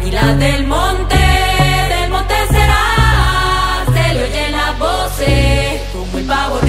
y la del monte será. Se le oyen las voces como el pavo